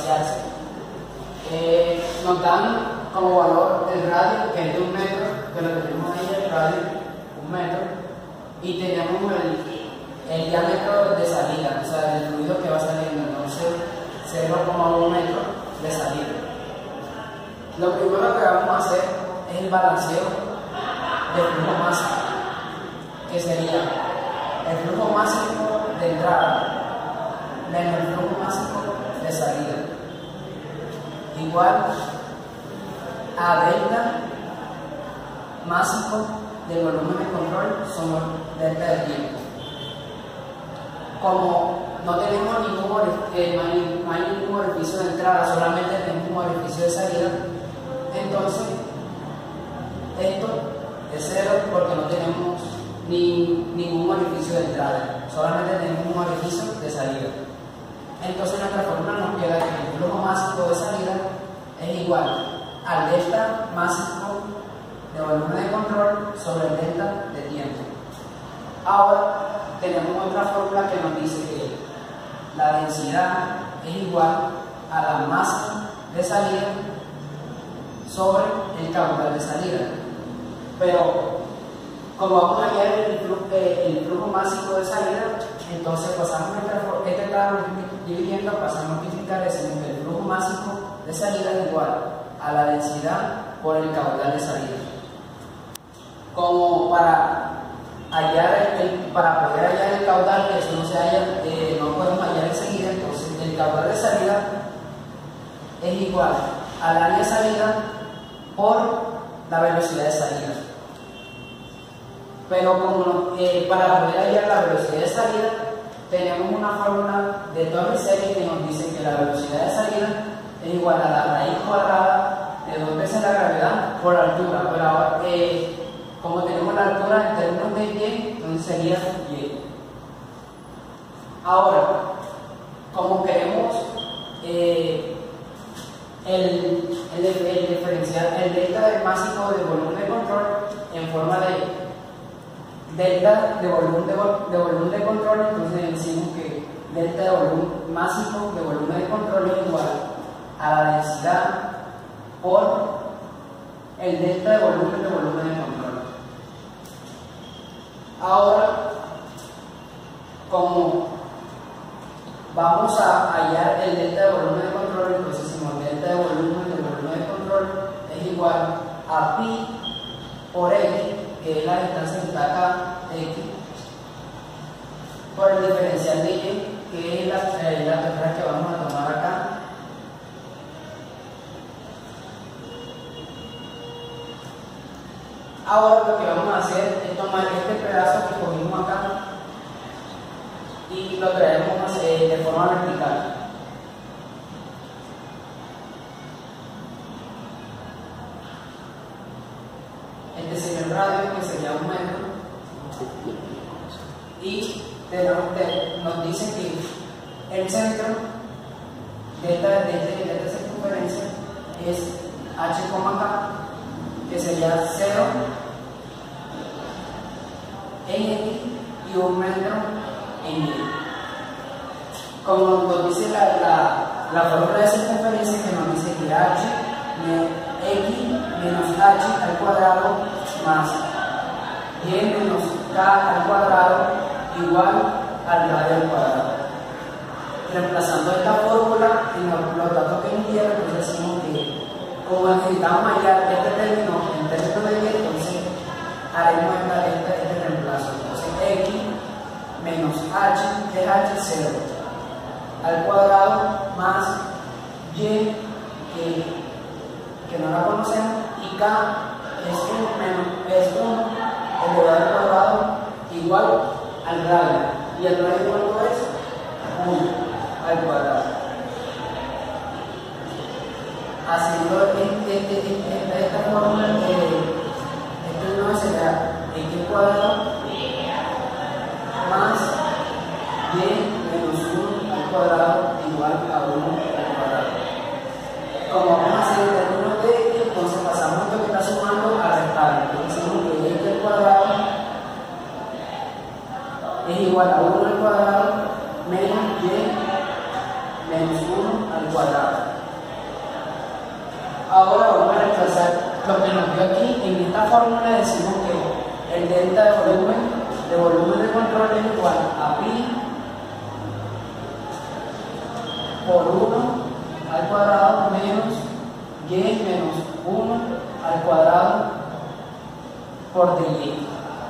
vaciarse. Nos dan como valor el radio, que es de 1 metro, que lo tenemos ahí el radio, 1 metro, y tenemos el diámetro de salida, o sea, el fluido que va saliendo, entonces 0,1 metro de salida. Lo primero que vamos a hacer es el balanceo del flujo máximo, que sería el flujo máximo de entrada menos el flujo máximo de salida, igual a delta máximo del volumen de control sobre delta de tiempo. Como no tenemos no hay ningún orificio de entrada, solamente tenemos un orificio de salida, entonces esto es 0 porque no tenemos ningún orificio de entrada, solamente tenemos un orificio de salida. Entonces nuestra fórmula nos queda que el flujo máximo de salida es igual al delta máximo de volumen de control sobre el delta de tiempo. Ahora tenemos otra fórmula que nos dice que la densidad es igual a la masa de salida sobre el caudal de salida. Pero como vamos a hallar el flujo máximo de salida, entonces pasamos este tabla dividiendo, pasamos a multiplicar, decimos que el flujo máximo de salida es igual a la densidad por el caudal de salida. Como para poder hallar el caudal, que eso no se halla, no podemos hallar enseguida, entonces el caudal de salida es igual al área de salida por la velocidad de salida. Pero como para poder hallar la velocidad de salida, tenemos una fórmula de torre serie que nos dice que la velocidad de salida es igual a la raíz cuadrada de 2 veces la gravedad por la altura. Pero ahora, como tenemos la altura en términos de y, entonces sería y. Ahora, como queremos el diferencial, el delta del máximo de volumen de control en forma de delta de volumen de control, entonces decimos que delta de volumen máximo de volumen de control es igual a la densidad por el delta de volumen de control. Ahora, como vamos a hallar el delta de volumen de control, entonces decimos delta de volumen de control es igual a pi por x, que es la distancia que está acá, x, por el diferencial de y, que es la tierra que vamos a tomar acá, ahora lo que vamos a hacer es tomar este pedazo que cogimos acá y lo traemos de forma vertical. Este sería el radio, que sería 1 metro, y nos dice que el centro de esta circunferencia es h, k, que sería 0 en x y 1 metro en y. Como nos dice la fórmula de circunferencia, que nos dice que x menos h al cuadrado más y menos k al cuadrado igual al radio al cuadrado. Reemplazando esta fórmula en los datos que nos dieron, pues decimos que como necesitamos hallar este término en términos de y, entonces haremos este reemplazo. Entonces x menos h, que es h, 0 al cuadrado más y, que no la conocemos, y k es 1 elevado al cuadrado igual al radio, y el radio cuánto es 1 al cuadrado. Haciendo esta fórmula, esto no será x cuadrado más y menos 1 al cuadrado igual a 1 al cuadrado. Como vamos a hacer en términos de x, entonces pasamos esto que está sumando a restar. Entonces decimos que x al cuadrado es igual a 1 al cuadrado menos y menos 1 al cuadrado. fórmula decimos que el delta de volumen de control es igual a pi por 1 al cuadrado menos y menos 1 al cuadrado por dy.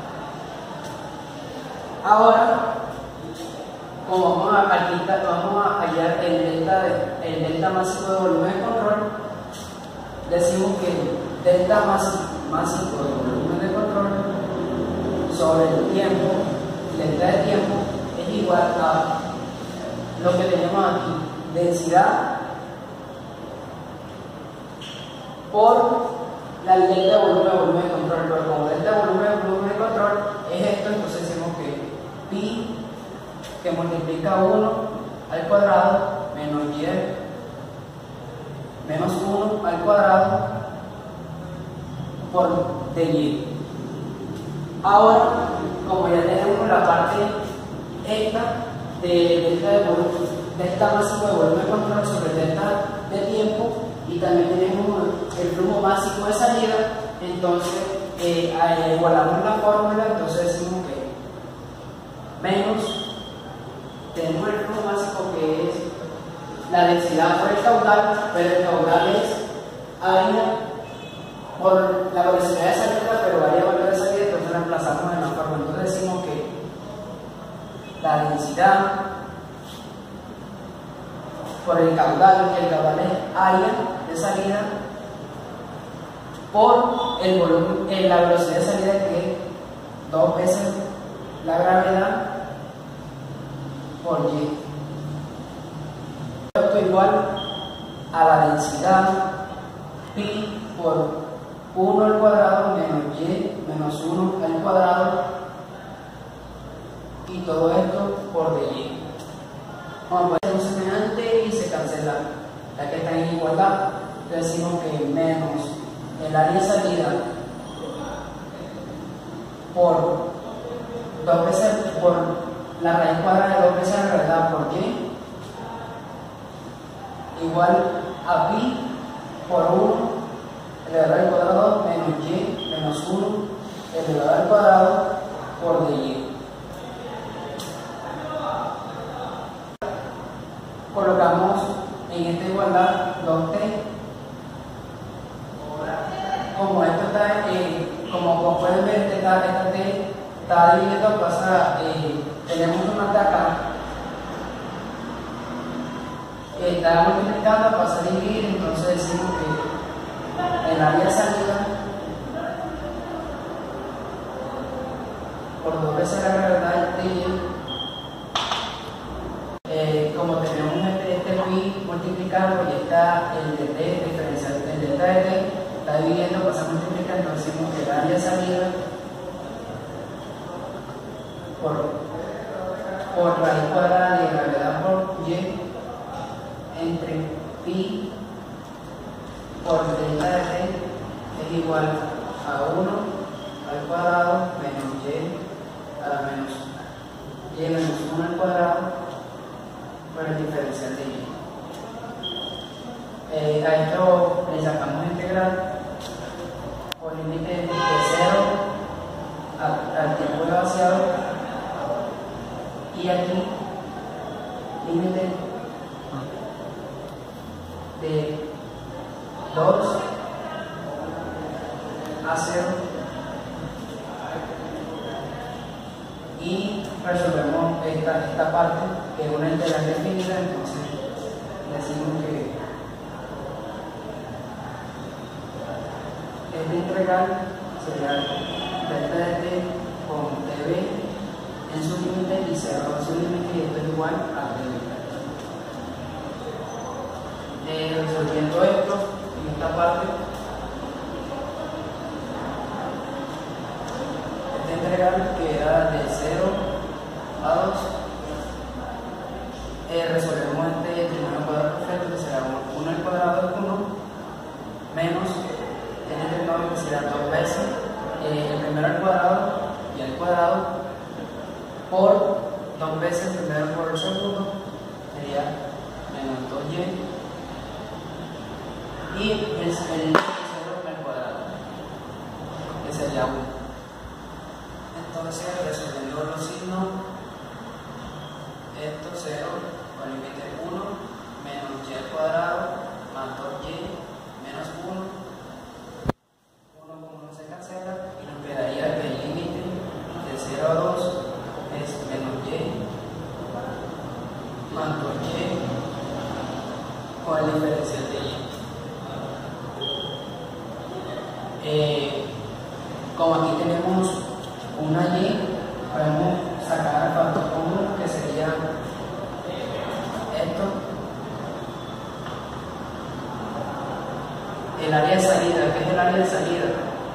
Ahora, como vamos a hallar el delta máximo de volumen de control, decimos que el delta máximo de volumen de control sobre el tiempo, delta de tiempo, es igual a lo que tenemos aquí, densidad por la delta de volumen de control. Pero como delta de volumen de control es esto, entonces decimos que pi que multiplica 1 al cuadrado menos y menos 1 al cuadrado por dy. Ahora, como ya tenemos la parte esta de delta máximo de volumen de control sobre delta de tiempo, y también tenemos el flujo máximo de salida, entonces igualamos la fórmula, entonces decimos que menos, tenemos el flujo máximo que es la densidad por el caudal, pero el caudal es área por la velocidad de salida, pero área por la salida, entonces reemplazamos en la fórmula. Entonces decimos que la densidad por el caudal, que el caudal es área de salida, por el volumen, la velocidad de salida, que es 2 veces la gravedad por y. Esto igual a la densidad pi por 1 al cuadrado menos y menos 1 al cuadrado, y todo esto por dy. Vamos a hacer un semejante y se cancela, ya que están en igualdad. Entonces decimos que menos el área de salida por 2 veces por la raíz cuadrada de 2 veces la gravedad por y, igual a pi por 1 elevado al cuadrado menos y menos 1 elevado al cuadrado por dy. Colocamos en esta igualdad 2t. Como esto está, como pueden ver, esta t está dividiendo, tenemos una t acá que está multiplicando, pasa a dividir, entonces decimos que el área de salida por 2 veces la gravedad de como tenemos este pi multiplicando y está el de t diferencial, el delta de t está dividiendo, pasa a multiplicar, entonces decimos que el área de salida por raíz cuadrada de gravedad por y entre pi por delta de t es igual a 1 al cuadrado menos y a la menos 1 al cuadrado por el diferencial de y. A esto le sacamos integral por límite de 0 al tiempo de vaciado, y aquí límite de 2 a 0, y resolvemos esta parte que es una integral definida. Entonces decimos que esta integral sería delta de t con tb en su límite y 0 en su límite, y esto es igual a t. Resolviendo esto en esta parte, esta integral que era de 0 a 2, resolvemos este trinomio cuadrado perfecto, que será 1 al cuadrado de 1 menos este trinomio, que será 2 veces el primero al cuadrado y al cuadrado por 2 veces el primero por el segundo, sería menos 2y, y el 0 al cuadrado, que sería 1. Entonces, resolviendo los signos, esto 0 con límite 1 menos y al cuadrado más 2y menos 1. 1 con 1 se cancela y nos quedaría que el límite de 0 a 2 es menos y más 2y con el diferencial de y. Como aquí tenemos una y, podemos sacar el factor común que sería esto. El área de salida, ¿qué es el área de salida?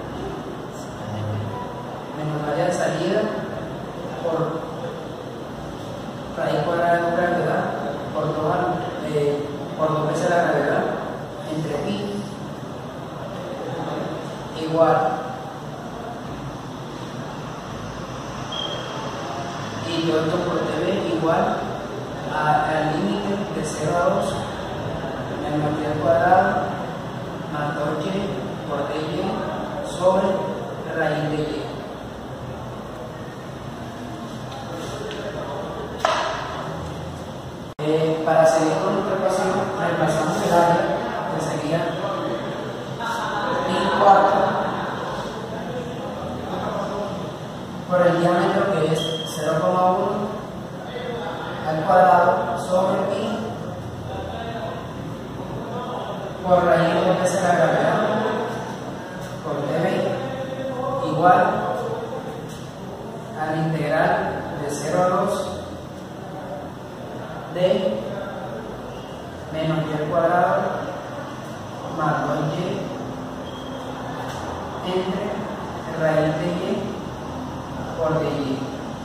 Menos el área de salida por raíz cuadrada de gravedad por 2 veces la gravedad entre pi igual. Y yo esto por TV igual al límite de 0 a 2 menos y al cuadrado más 2y por dy sobre raíz de y. Para seguir con nuestra ecuación, reemplazamos el área, que sería pi cuarto por el diámetro, que es 0,1 al cuadrado sobre pi por raíz de 2 veces la gravedad por dB igual a la integral de 0 a 2 de menos y al cuadrado más 2y entre raíz de y por dy.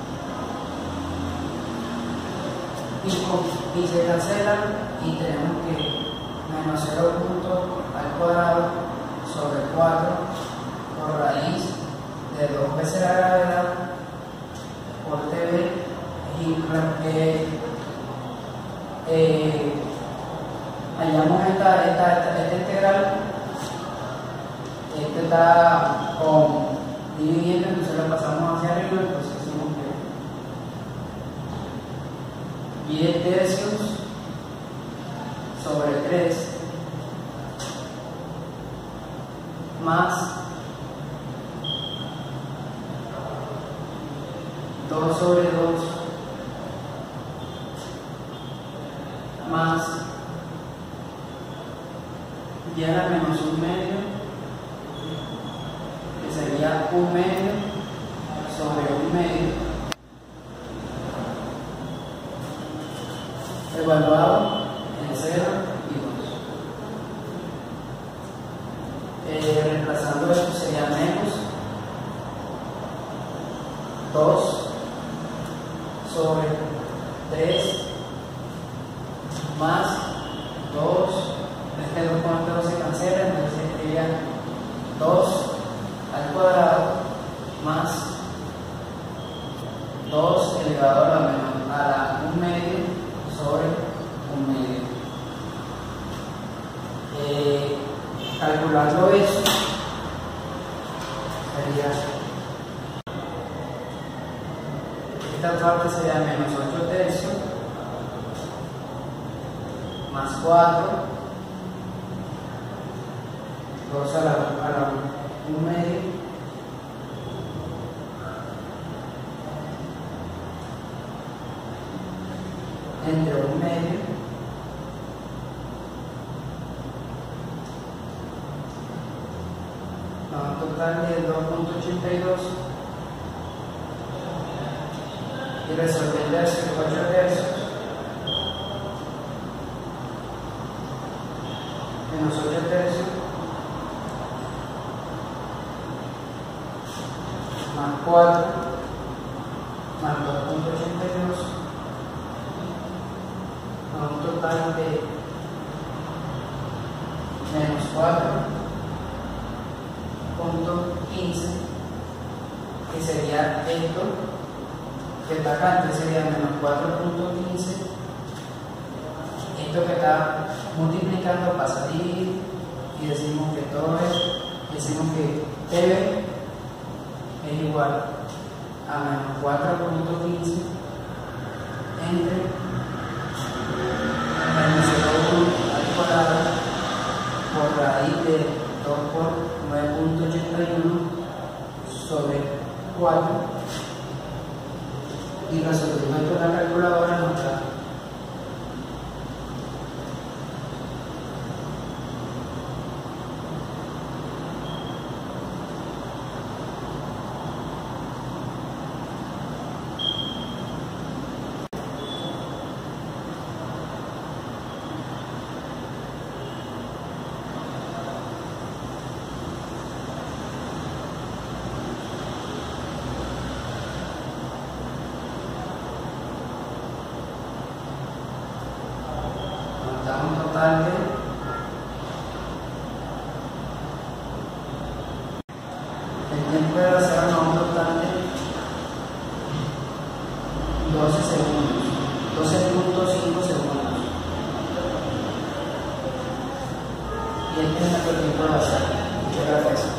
Y se cancelan y tenemos que menos 0 punto al cuadrado sobre 4 por raíz de 2 veces la gravedad por TV y hallamos esta integral. Este está con dividiendo, entonces lo pasamos hacia arriba, entonces decimos que 10 tercios sobre 3 más 2 sobre 2 más y a la menos 1 medio, que sería 1 medio sobre 1 medio, evaluado en 0 y 2. Reemplazando esto sería menos 2 sobre 3 más 2, este 2 con 2 se cancela, entonces sería 2 al cuadrado más 2 elevado a la 1 medio sobre 1 medio. Calculando eso sería, esta parte sería menos 8 tercios más 4, 2 a la 1 medio, entre 1 medio a un total de 2.82 y resolviendo eso 8 tercios menos 8 tercios más 4 más 2.82 a un total de menos 4.15, que sería esto que está acá, entonces sería menos 4.15. Esto que está multiplicando pasa a dividir y decimos que todo es, decimos que TV es igual a menos 4.15 entre menos 0.1 al cuadrado por raíz de 2 por 9.81 sobre 4, y resolviendo esto en la calculadora nos da un total de 12 segundos, 12.5 segundos. Y este es nuestro tiempo de hacer. Muchas gracias.